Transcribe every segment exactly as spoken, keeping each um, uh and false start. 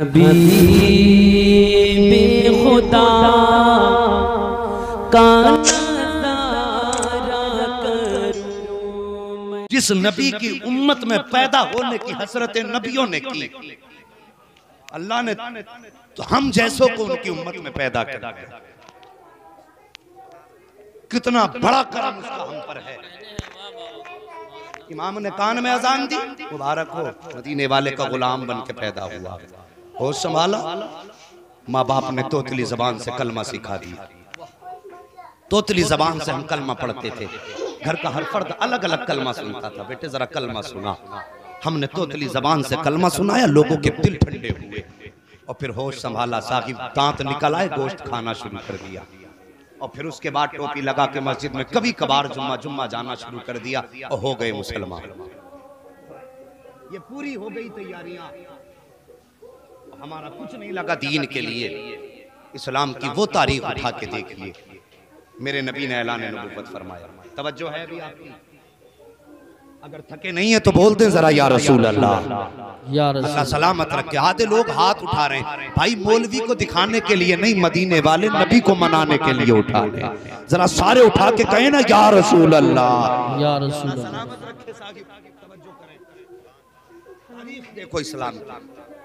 खुदा का जिस नबी की उम्मत में पैदा होने की हसरत नबियों ने की, अल्लाह ने तो हम जैसों को उनकी उम्मत में पैदा कर दिया। कितना बड़ा करम उसका हम पर है। इमाम ने कान में अजान दी, मुबारक हो मदीने वाले का गुलाम बन के पैदा हुआ, होश संभाला। माँ बाप ने तोतली जबान से कलमा सिखा दिया। तोतली जबान से हम कलमा पढ़ते थे। घर का हर फर्द अलग अलग कलमा सुनता था। बेटे जरा कलमा सुना। हमने तोतली जबान से कलमा सुनाया, लोगों के दिल ठंडे हुए और फिर होश संभाला। साहिब दांत निकल आए, गोश्त खाना शुरू कर दिया और फिर उसके बाद टोपी लगा के मस्जिद में कभी कभार जुम्मा जुम्मा जाना शुरू कर दिया और हो गए मुसलमान। ये पूरी हो गई तैयारियां। हमारा कुछ नहीं लगा दीन के लिए। इस्लाम की वो तारीख उठा के देखिए, मेरे नबी ने ऐलान नबूवत फरमाया। तवज्जो है भी आपकी? अगर थके नहीं है तो बोल दें जरा या रसूल अल्लाह, या रसूल अल्लाह सलामत रखे। आधे लोग हाथ उठा रहे हैं। भाई मौलवी को दिखाने के लिए नहीं, मदीने वाले नबी को मनाने के लिए उठा रहे। जरा सारे उठा के कहें ना या रसूल अल्लाह, या रसूल अल्लाह सलामत रखे। साहिब तवज्जो करें, तारीख देखो इस्लाम की।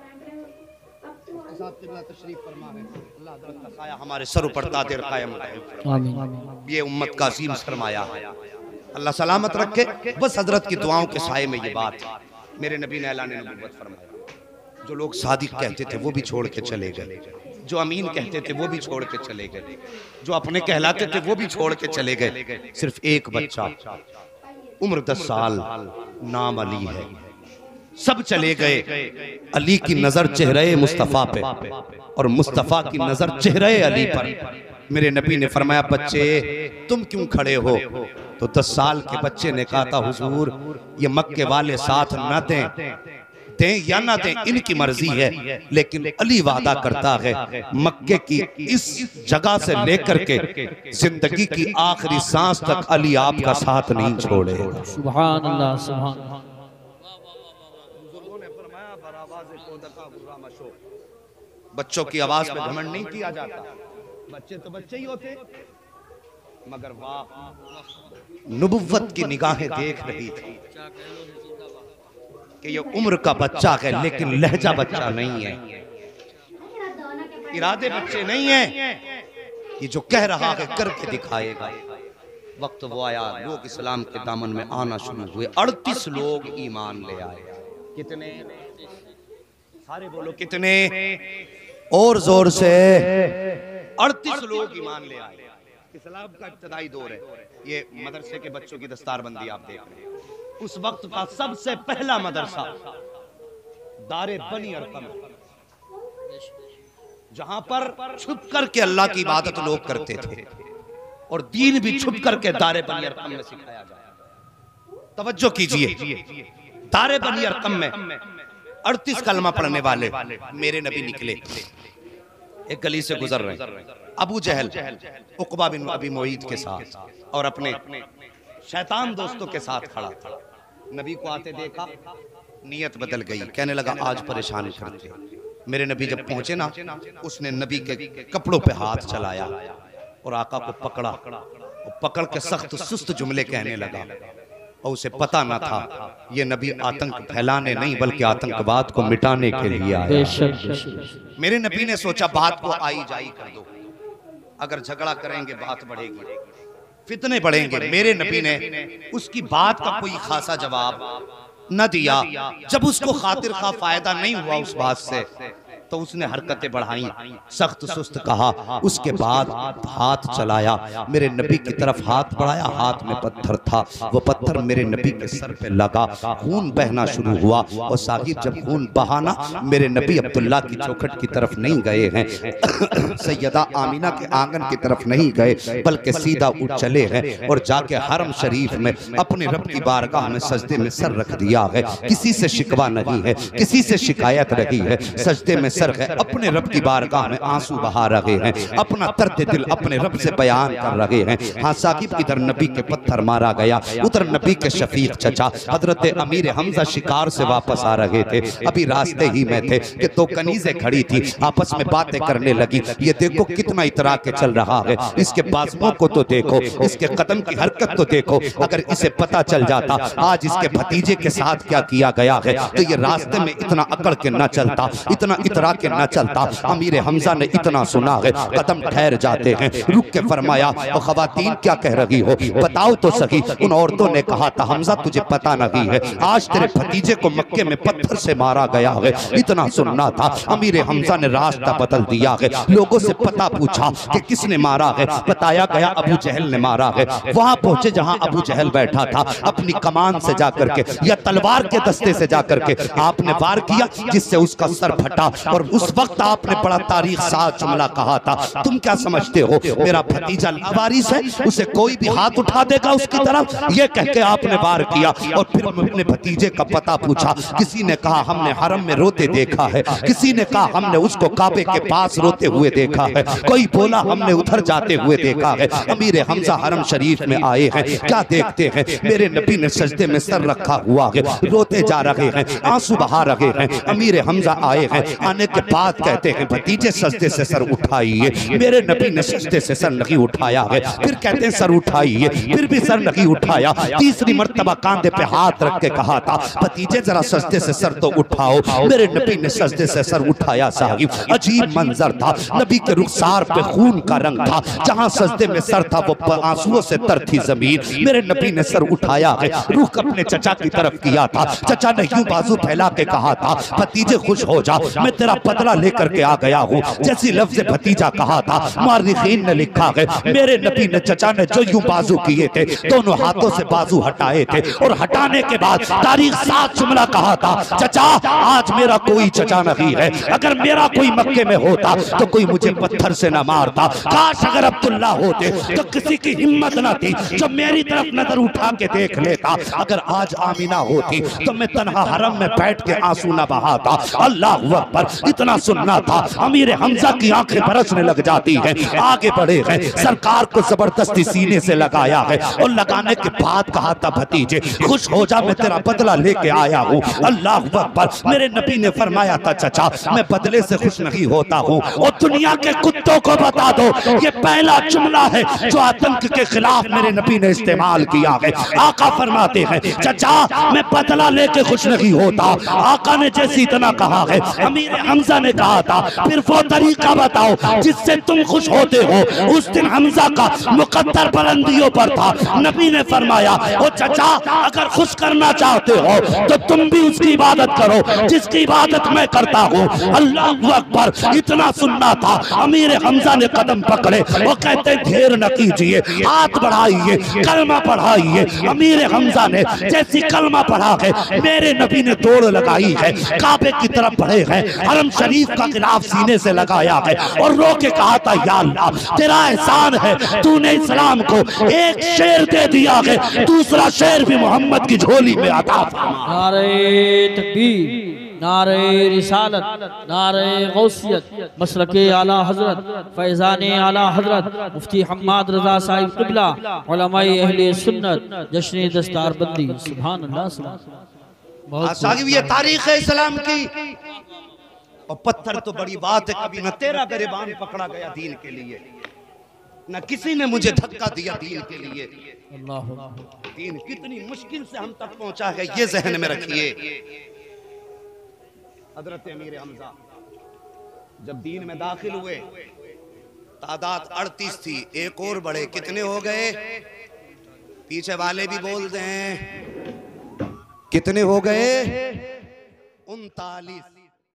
तशरीफ फरमा है, अल्लाह का साया हमारे सर पर तादिर कायम रहे। आमीन। ये उम्मत का अजीम सरमाया है, अल्लाह सलामत रखे। बस हजरत की दुआओं के साए में ये बात मेरे नबी ने ऐलान नबूवत फरमाया। जो लोग सादिक कहते थे वो भी छोड़ के चले गए, जो अमीन कहते थे वो भी छोड़ के चले गए, जो अपने कहलाते थे वो भी छोड़ के चले गए। सिर्फ एक बच्चा, उम्र दस साल, नाम अली है। सब चले गए। अली की नजर चेहरे मुस्तफा पे और मुस्तफा की नजर चेहरे अली पर। मेरे नबी ने फरमाया बच्चे तुम क्यों खड़े हो? तो दस साल के बच्चे ने कहा था हुजूर ये मक्के वाले साथ न दें, दें या ना दें इनकी मर्जी है, लेकिन अली वादा करता है मक्के की इस जगह से लेकर के जिंदगी की आखिरी सांस तक अली आपका साथ नहीं छोड़ेगा। सुभान अल्लाह, सुभान। बच्चों की आवाज पे घमंड नहीं किया जाता। बच्चे तो बच्चे ही होते, मगर वाह नबुव्वत की निगाहें देख रही थी कि ये उम्र का बच्चा है लेकिन लहजा बच्चा नहीं है, इरादे बच्चे नहीं है। ये जो कह रहा है करके दिखाएगा। वक्त वो आया, लोग इस्लाम के दामन में आना शुरू हुए। अड़तीस लोग ईमान ले आए। कितने? सारे बोलो कितने? और जोर से। अड़तीस लोग ईमान ले आए। इस्लाम का इब्तदाई दौर है। ये मदरसे के बच्चों की दस्तारबंदी आप देख रहे हैं। उस वक्त का सबसे पहला मदरसा दारे बनी अरकम, जहां पर छुप करके अल्लाह की इबादत लोग करते थे और दीन भी छुप करके दारे बनी अरकम में सिखाया जाए। तवज्जो कीजिए, दारे बनी अरकम में अड़तीस कलमा पढ़ने वाले मेरे नबी निकले। एक गली से गुजर रहे, अबू जहल उकबा बिन अबी मुईत के साथ और अपने शैतान दोस्तों के साथ खड़ा था। नबी को आते देखा, नियत बदल गई। कहने लगा आज परेशान करते। मेरे नबी जब पहुंचे ना, उसने नबी के कपड़ों पे हाथ चलाया और आका को पकड़ा और पकड़ के सख्त सुस्त जुमले कहने लगा। और उसे पता न था ये नबी आतंक फैलाने नहीं बल्कि आतंकवाद को मिटाने के लिए आया। मेरे नबी ने सोचा बात को आई जाई कर दो, अगर झगड़ा करेंगे बात बढ़ेगी, फितने बढ़ेंगे। मेरे नबी ने उसकी बात का कोई खासा जवाब न दिया। जब उसको खातिर खा फायदा नहीं हुआ उस बात से तो उसने हरकतें बढ़ाई, सख्त सुस्त कहा। उसके बाद हाथ चलाया, मेरे नबी की तरफ हाथ बढ़ाया। हाथ में पत्थर था, वो पत्थर मेरे नबी के सर पे लगा, खून बहना शुरू हुआ। और साहिब जब खून बहाना, मेरे नबी अब्दुल्ला की चौखट की तरफ नहीं गए हैं, सैयदा आमीना के आंगन की तरफ नहीं गए, बल्कि सीधा उठ चले हैं और जाके हरम शरीफ में अपने रब की बारगाह में सजदे में सर रख दिया है। किसी से शिकवा नहीं है, किसी से शिकायत नहीं है। सजदे में सर है, अपने रब की बारगाह में आंसू बहा रहे हैं, अपना दर्द दिल अपने रब से बयान कर रहे हैं। हाँ साकिब, इधर नबी के पत्थर मारा गया, उधर नबी के शफीक चचा हजरत अमीर हमजा शिकार से वापस आ रहे थे। अभी रास्ते ही में थे कि दो कनीजें खड़ी थी, आपस में बातें करने लगी। ये देखो कितना इतरा के चल रहा है, इसके बाजुओं को तो देखो, इसके कदम की हरकत तो देखो। अगर इसे पता चल जाता आज इसके भतीजे के साथ क्या किया गया है तो ये रास्ते में इतना अकड़ के न चलता, इतना इतरा के न चलता। अमीर हमजा ने इतना सुना है, कदम ठहर जाते हैं, रुक के फरमाया, और खवातीन क्या कह रही हो, बताओ तो सही। उन औरतों ने कहा था, हमजा तुझे पता नहीं है, आज तेरे भतीजे को मक्के में पत्थर से मारा गया है। इतना सुनना था। अमीर हमजा ने रास्ता बदल दिया है, लोगों से पता पूछा कि किसने मारा है, बताया गया अबू जहल ने मारा है। वहां पहुंचे जहां अबू जहल बैठा था, अपनी कमान से जाकर के या तलवार के दस्ते से जाकर के आपने वार किया, जिससे उसका सर फटा। और उस वक्त आपने बड़ा तारीख साथ जुमला कहा था, तुम क्या समझते हो मेरा भतीजा लावारिस है, उसे कोई भी हाथ उठा देगा उसकी तरफ, ये कह के आपने वार किया। और फिर अपने भतीजे का पता पूछा, किसी ने कहा हमने हरम में रोते देखा है, किसी ने कहा हमने उसको काबे के पास रोते हुए देखा है, कोई बोला हमने उधर जाते हुए देखा है। अमीर हमजा हरम शरीफ में आए हैं, क्या देखते हैं मेरे नबी ने सजदे में सर रखा हुआ है, रोते जा रहे हैं, आंसू बहा रहे हैं। अमीर हमजा आए हैं, आने के बाद कहते हैं भतीजे सजदे से सर उठाइए। मेरे नबी ने सजदे से सर नहीं उठाया है, फिर कहते हैं सर उठाइए, फिर भी सर नहीं उठाया। तीसरी मर्तबा कांधे पे हाथ रख के कहा था, भतीजे जरा सजदे से सर तो उठाओ। मेरे नबी ने सजदे से सर उठाया। साहिब अजीब मंजर था, नबी के रुखसार पे खून का रंग था, जहां सजदे में सर था वो आंसुओं से तर थी जमीन। मेरे नबी ने सर उठाया है, रुख अपने चचा की तरफ किया था। चचा ने यूं बाजू फैला के कहा था, भतीजे खुश हो जा, मैं तेरा बदला लेकर के आ गया हूँ। जैसी लफ्ज़ भतीजा कहा था, मुअर्रिखीन ने लिखा है मेरे नबी ने चचा ने जो यूं बाजू किए थे, दोनों हाथों से बाजू हटाए थे, और हटाने के बाद तारीख सात जुमला कहा था, चचा आज मेरा कोई चचा नहीं है, अगर मेरा कोई मक्के में होता तो कोई मुझे पत्थर से न मारता। काश अगर अब्दुल्ला होते तो किसी की हिम्मत न थी जो मेरी तरफ नजर उठा के देख लेता। अगर आज आमीना होती तो मैं तन्हा हरम में बैठ के आंसू न बहाता। अल्लाह अकबर, इतना सुनना था। अमीर हमजा की आंखें बरसने लग जाती हैं। आगे बढ़े हैं, सरकार को जबरदस्ती सीने से लगाया है, और लगाने के बाद कहा था भतीजे खुश हो जा, मैं तेरा बदला लेके आया हूँ। अल्लाह अकबर, मेरे नबी ने फरमाया था चचा मैं बदले से खुश नहीं होता हूँ, और दुनिया के कुत्तों को बता दो ये पहला जुमला है जो आतंक के खिलाफ मेरे नबी ने इस्तेमाल किया है। आका फरमाते हैं चचा मैं बदला लेके खुश नहीं होता। आका ने जैसे इतना कहा है, अमीर हमजा ने कहा था फिर वो तरीका बताओ जिससे तुम खुश होते हो। उस दिन हमजा का मुकद्दर बुलंदियों पर था। नबी ने फरमाया ओ चचा अगर खुश करना चाहते हो तो तुम भी उसकी इबादत करो जिसकी इबादत मैं करता हूँ। अल्लाह अकबर, इतना सुनना था। अमीर हमजा ने कदम पकड़े, वो कहते ढेर न कीजिए, हाथ बढ़ाइए, कलमा पढ़ाइए। अमीर हमजा ने जैसी कलमा पढ़ा है, मेरे नबी ने दौड़ लगाई है, काबे की तरफ बढ़े हैं, हरम शरीफ का गिलाफ सीने से लगाया है, और रो के कहा था या अल्लाह तेरा एहसान है, तूने इस्लाम को एक शेर दे दिया है, दूसरा शेर भी मोहम्मद की झोली में अता फरमा। नारे तकबीर, नारे रिसालत, नारे गौसियत, मसलके आला हजरत, फैजाने आला हजरत मुफ्ती हम्माद रजा साहिब क़िबला, उलमाए अहले सुन्नत, जश्न दस्तारबंदी। सुभान अल्लाह, सुभान साहिब ये तारीख है इस्लाम की। और पत्थर तो बड़ी बात है, कभी न तेरा गिरबान पकड़ा गया दीन के लिए, न किसी ने मुझे धक्का दिया दीन के लिए। अल्लाह, दीन कितनी मुश्किल से हम तक पहुंचा है, ये जहन में रखिए। हजरत अमीर हमजा जब दीन में दाखिल हुए, तादाद अड़तीस थी, एक और बढ़े, कितने हो गए? पीछे वाले भी बोल दें कितने हो गए? उनतालीस।